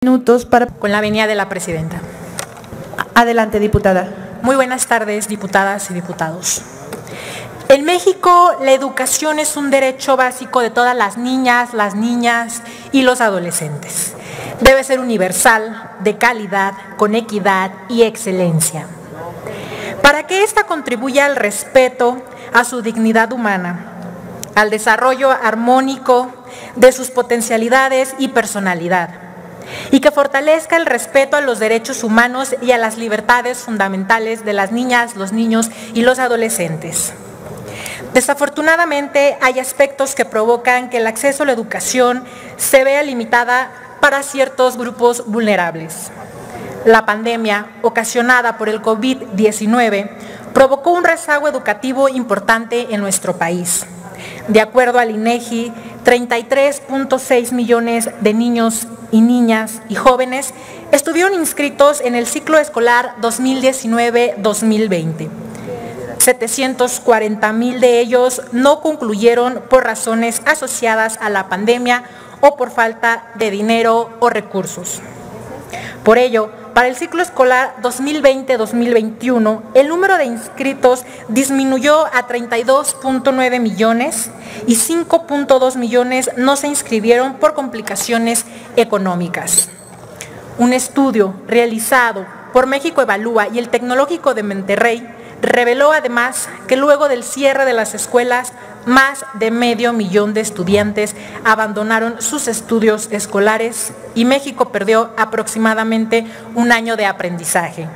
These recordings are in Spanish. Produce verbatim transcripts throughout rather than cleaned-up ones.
Minutos para... Con la venia de la presidenta. Adelante, diputada. Muy buenas tardes, diputadas y diputados. En México, la educación es un derecho básico de todas las niñas, las niñas y los adolescentes. Debe ser universal, de calidad, con equidad y excelencia. Para que ésta contribuya al respeto a su dignidad humana, al desarrollo armónico de sus potencialidades y personalidad, y que fortalezca el respeto a los derechos humanos y a las libertades fundamentales de las niñas, los niños y los adolescentes. Desafortunadamente, hay aspectos que provocan que el acceso a la educación se vea limitada para ciertos grupos vulnerables. La pandemia, ocasionada por el COVID diecinueve, provocó un rezago educativo importante en nuestro país. De acuerdo al INEGI, treinta y tres punto seis millones de niños y niñas y jóvenes estuvieron inscritos en el ciclo escolar dos mil diecinueve dos mil veinte. setecientos cuarenta mil de ellos no concluyeron por razones asociadas a la pandemia o por falta de dinero o recursos. Por ello, para el ciclo escolar dos mil veinte dos mil veintiuno, el número de inscritos disminuyó a treinta y dos punto nueve millones y cinco punto dos millones no se inscribieron por complicaciones económicas. Un estudio realizado por México Evalúa y el Tecnológico de Monterrey reveló además que luego del cierre de las escuelas, más de medio millón de estudiantes abandonaron sus estudios escolares y México perdió aproximadamente un año de aprendizaje.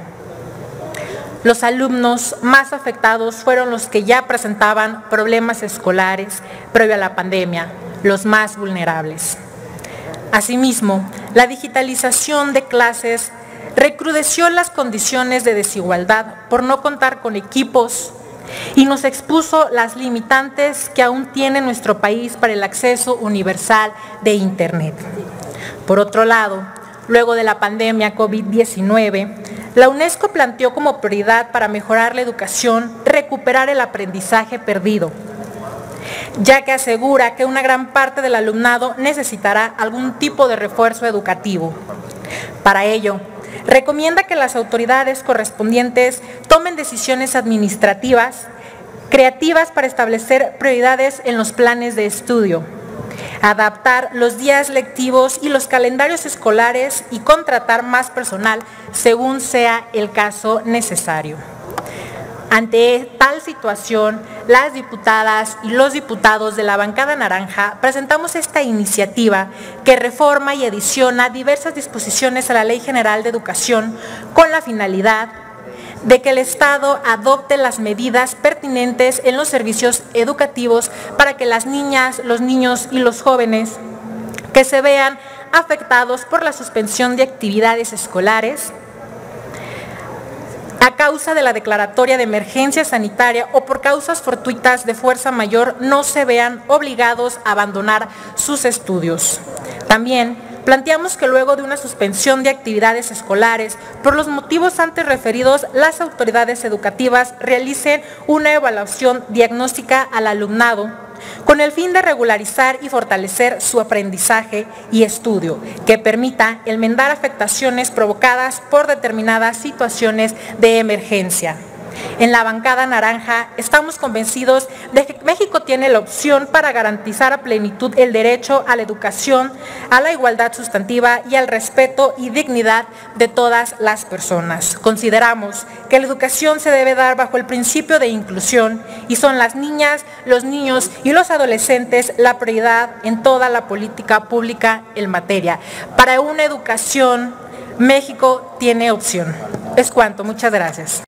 Los alumnos más afectados fueron los que ya presentaban problemas escolares previo a la pandemia, los más vulnerables. Asimismo, la digitalización de clases recrudeció las condiciones de desigualdad por no contar con equipos y nos expuso las limitantes que aún tiene nuestro país para el acceso universal de Internet. Por otro lado, luego de la pandemia COVID diecinueve, la UNESCO planteó como prioridad para mejorar la educación recuperar el aprendizaje perdido, ya que asegura que una gran parte del alumnado necesitará algún tipo de refuerzo educativo. Para ello, recomienda que las autoridades correspondientes tomen decisiones administrativas creativas para establecer prioridades en los planes de estudio, adaptar los días lectivos y los calendarios escolares y contratar más personal según sea el caso necesario. Ante tal situación, las diputadas y los diputados de la bancada naranja presentamos esta iniciativa que reforma y adiciona diversas disposiciones a la Ley General de Educación con la finalidad de que el Estado adopte las medidas pertinentes en los servicios educativos para que las niñas, los niños y los jóvenes que se vean afectados por la suspensión de actividades escolares a causa de la declaratoria de emergencia sanitaria o por causas fortuitas de fuerza mayor no se vean obligados a abandonar sus estudios. También planteamos que luego de una suspensión de actividades escolares por los motivos antes referidos, las autoridades educativas realicen una evaluación diagnóstica al alumnado con el fin de regularizar y fortalecer su aprendizaje y estudio, que permita enmendar afectaciones provocadas por determinadas situaciones de emergencia. En la bancada naranja estamos convencidos de que México tiene la opción para garantizar a plenitud el derecho a la educación, a la igualdad sustantiva y al respeto y dignidad de todas las personas. Consideramos que la educación se debe dar bajo el principio de inclusión y son las niñas, los niños y los adolescentes la prioridad en toda la política pública en materia. Para una educación, México tiene opción. Es cuanto. Muchas gracias.